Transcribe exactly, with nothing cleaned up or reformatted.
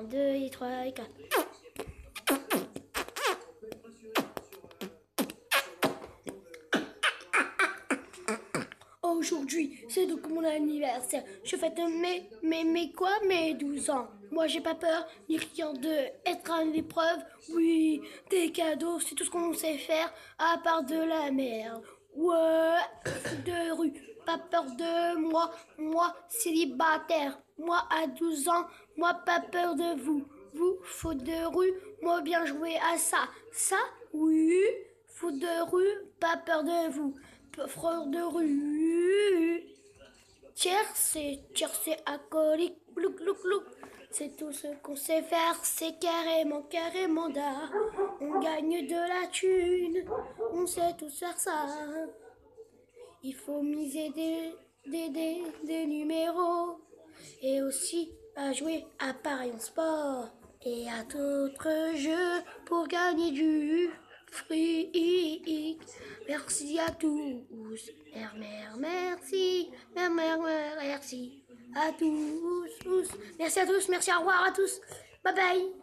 un, deux, et trois, et quatre. Aujourd'hui, c'est donc mon anniversaire. Je fête mes, mes, mes quoi, mes douze ans. Moi, j'ai pas peur, ni rien de être à l'épreuve. Oui, des cadeaux, c'est tout ce qu'on sait faire, à part de la merde. Ouais, de rue, pas peur de moi. Moi, célibataire. Moi, à douze ans, moi, pas peur de vous. Vous, faute de rue, moi, bien joué à ça. Ça, oui, faute de rue, pas peur de vous. Frère de rue. Tiercé, tiercé acolyte, glouc, glouc, glouc. C'est tout ce qu'on sait faire, c'est carrément, carrément d'art. On gagne de la thune, on sait tous faire ça. Il faut miser des, des, des, des numéros et aussi à jouer à pareil en sport et à d'autres jeux pour gagner du fric. Merci à tous, mère, mère, merci, mère, mère, mère, merci à tous, tous. Merci à tous, merci, au revoir à tous, bye bye.